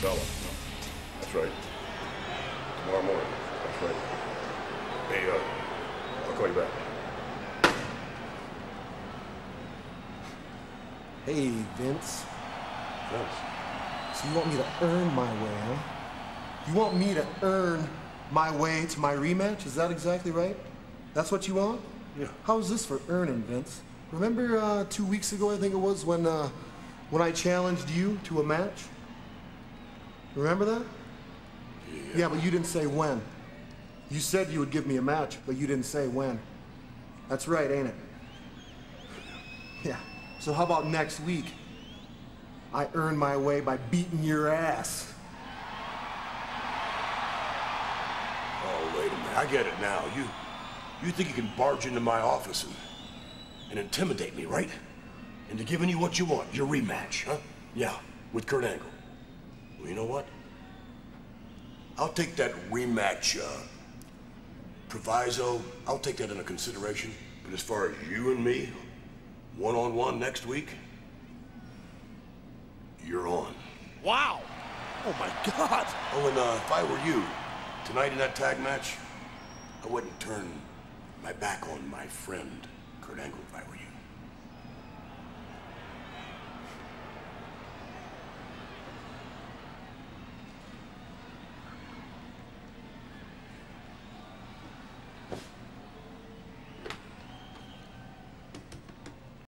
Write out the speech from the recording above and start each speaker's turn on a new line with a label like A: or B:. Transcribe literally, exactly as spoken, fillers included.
A: fella. That's right. Tomorrow morning. That's right. Hey, uh, I'll call you back.
B: Hey, Vince.
A: Vince?
B: So you want me to earn my way, huh? You want me to earn my way to my rematch? Is that exactly right? That's what you want?
A: Yeah.
B: How's this for earning, Vince? Remember uh, two weeks ago, I think it was, when uh, when I challenged you to a match? Remember that?
A: Yeah.
B: Yeah, but you didn't say when. You said you would give me a match, but you didn't say when. That's right, ain't it? Yeah. So how about next week? I earn my way by beating your ass.
A: Oh, wait a minute. I get it now. You, you think you can barge into my office and, and intimidate me, right? Into giving you what you want, your rematch, huh? Yeah, with Kurt Angle. Well, you know what? I'll take that rematch, uh, proviso, I'll take that into consideration. But as far as you and me, one-on-one next week, you're on.
C: Wow! Oh my God!
A: Oh, and uh, if I were you, tonight in that tag match, I wouldn't turn my back on my friend, Kurt Angle, if I were you.